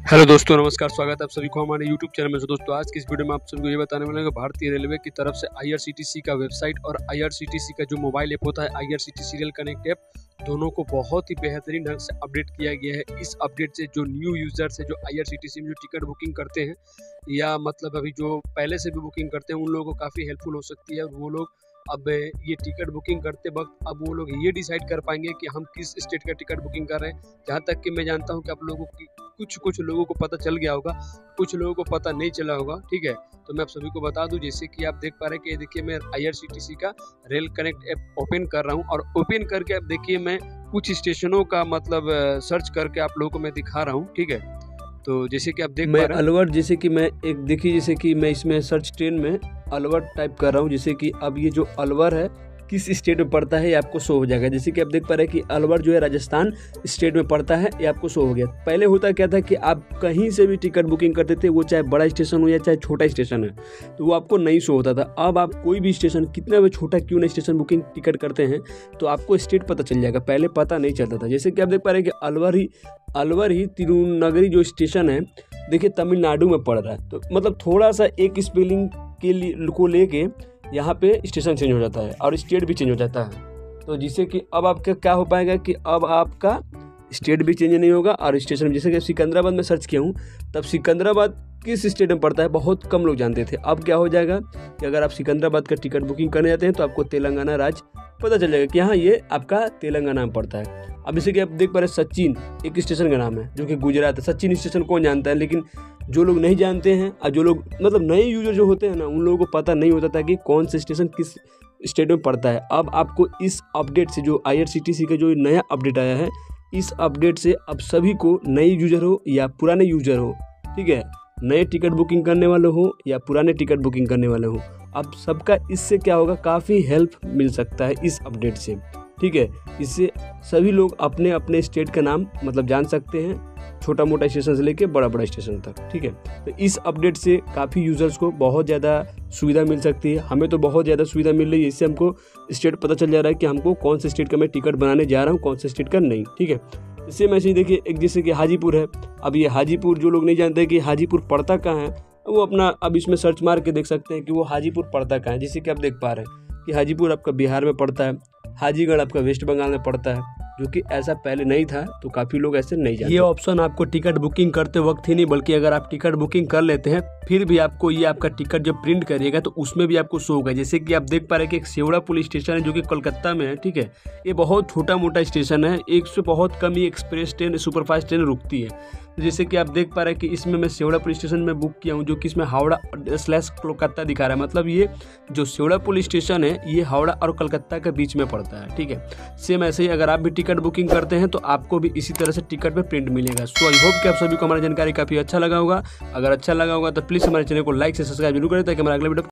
Hello दोस्तों, नमस्कार। स्वागत है आप सभी को हमारे यूट्यूब चैनल में। दोस्तों, आज की इस वीडियो में आप सभी को ये बताने वाले हैं कि भारतीय रेलवे की तरफ से आईआरसीटीसी का वेबसाइट और आईआरसीटीसी का जो मोबाइल ऐप होता है आईआरसीटीसी रेल कनेक्ट ऐप, दोनों को बहुत ही बेहतरीन ढंग से अपडेट किया गया है। इस अपडेट से जो न्यू यूजर्स है, जो आईआरसीटीसी में जो टिकट बुकिंग करते हैं या मतलब अभी जो पहले से भी बुकिंग करते हैं, उन लोगों को काफ़ी हेल्पफुल हो सकती है। और वो लोग अब ये टिकट बुकिंग करते वक्त अब वो लोग ये डिसाइड कर पाएंगे कि हम किस स्टेट का टिकट बुकिंग कर रहे हैं। जहाँ तक कि मैं जानता हूँ कि आप लोगों की कुछ लोगों को पता चल गया होगा, कुछ लोगों को पता नहीं चला होगा। ठीक है, तो मैं आप सभी को बता दूं, जैसे कि आप देख पा रहे हैं कि देखिए मैं आईआरसीटीसी का रेल कनेक्ट ऐप ओपन कर रहा हूं और ओपन करके अब देखिए मैं कुछ स्टेशनों का मतलब सर्च करके आप लोगों को मैं दिखा रहा हूं। ठीक है, तो जैसे कि आप देख पा रहे हैं अलवर, जैसे कि मैं एक देखिए, जैसे कि मैं इसमें सर्च ट्रेन में अलवर टाइप कर रहा हूँ। जैसे कि अब ये जो अलवर है किस स्टेट में पड़ता है ये आपको शो हो जाएगा। जैसे कि आप देख पा रहे हैं कि अलवर जो है राजस्थान स्टेट में पड़ता है, ये आपको शो हो गया। पहले होता क्या था कि आप कहीं से भी टिकट बुकिंग करते थे, वो चाहे बड़ा स्टेशन हो या चाहे छोटा स्टेशन है, तो वो आपको नहीं शो होता था। अब आप कोई भी स्टेशन, कितना भी छोटा क्यों ना स्टेशन बुकिंग टिकट करते हैं, तो आपको स्टेट पता चल जाएगा। पहले पता नहीं चलता था। जैसे कि आप देख पा रहे हैं कि अलवर ही तिरुनगरी जो स्टेशन है, देखिए तमिलनाडु में पड़ रहा है। तो मतलब थोड़ा सा एक स्पेलिंग के लिए को लेके यहाँ पे स्टेशन चेंज हो जाता है और स्टेट भी चेंज हो जाता है। तो जिससे कि अब आपका क्या हो पाएगा कि अब आपका स्टेट भी चेंज नहीं होगा और स्टेशन, जैसे कि सिकंदराबाद में सर्च किया हूँ, तब सिकंदराबाद किस स्टेट में पड़ता है बहुत कम लोग जानते थे। अब क्या हो जाएगा कि अगर आप सिकंदराबाद का टिकट बुकिंग करने जाते हैं तो आपको तेलंगाना राज्य पता चल जाएगा कि हाँ ये आपका तेलंगाना में पड़ता है। अब जैसे कि आप देख पा रहे हैं सचिन एक स्टेशन का नाम है जो कि गुजरात है। सचिन स्टेशन कौन जानता है, लेकिन जो लोग नहीं जानते हैं और जो लोग मतलब नए यूजर जो होते हैं ना, उन लोगों को पता नहीं होता था कि कौन सा स्टेशन किस स्टेट में पड़ता है। अब आपको इस अपडेट से, जो आईआरसीटीसी का जो नया अपडेट आया है, इस अपडेट से अब सभी को, नए यूजर हो या पुराने यूजर हो, ठीक है, नए टिकट बुकिंग करने वाले हो या पुराने टिकट बुकिंग करने वाले हो, अब सबका इससे क्या होगा, काफ़ी हेल्प मिल सकता है इस अपडेट से। ठीक है, इससे सभी लोग अपने अपने स्टेट का नाम मतलब जान सकते हैं, छोटा मोटा स्टेशन से लेके बड़ा बड़ा स्टेशन तक। ठीक है, तो इस अपडेट से काफ़ी यूज़र्स को बहुत ज़्यादा सुविधा मिल सकती है। हमें तो बहुत ज़्यादा सुविधा मिल रही है। इससे हमको स्टेट पता चल जा रहा है कि हमको कौन से स्टेट का मैं टिकट बनाने जा रहा हूँ, कौन से स्टेट का नहीं। ठीक है, इससे मैं ऐसे ही देखिए, एक जैसे कि हाजीपुर है। अब ये हाजीपुर, जो लोग नहीं जानते कि हाजीपुर पड़ता कहाँ है, वो अपना अब इसमें सर्च मार के देख सकते हैं कि वो हाजीपुर पड़ता कहाँ है। जैसे कि आप देख पा रहे हैं कि हाजीपुर आपका बिहार में पड़ता है, हाजीगढ़ आपका वेस्ट बंगाल में पड़ता है, जो कि ऐसा पहले नहीं था। तो काफ़ी लोग ऐसे नहीं जानते। ये ऑप्शन आपको टिकट बुकिंग करते वक्त ही नहीं, बल्कि अगर आप टिकट बुकिंग कर लेते हैं फिर भी आपको ये आपका टिकट जब प्रिंट करिएगा तो उसमें भी आपको शो होगा। जैसे कि आप देख पा रहे हैं कि एक सेवड़ा पुल स्टेशन है जो कि कोलकाता में है। ठीक है, ये बहुत छोटा मोटा स्टेशन है, एक से बहुत कम ही एक्सप्रेस ट्रेन, सुपरफास्ट ट्रेन रुकती है। जैसे कि आप देख पा रहे हैं कि इसमें मैं सेवड़ा पुल स्टेशन में बुक किया हूँ, जो कि इसमें हावड़ा/कोलकाता दिखा रहा है। मतलब ये जो सेवड़ा पुल स्टेशन है ये हावड़ा और कोलकाता के बीच में पड़ता है। ठीक है, सेम ऐसे ही अगर आप भी टिकट बुकिंग करते हैं तो आपको भी इसी तरह से टिकट पे प्रिंट मिलेगा। सो आई होप कि आप सभी को हमारी जानकारी काफ़ी अच्छा लगा होगा। अगर अच्छा लगा होगा तो प्लीज़ हमारे चैनल को लाइक से सब्सक्राइब जरूर करें, ताकि हमारा अगला वीडियो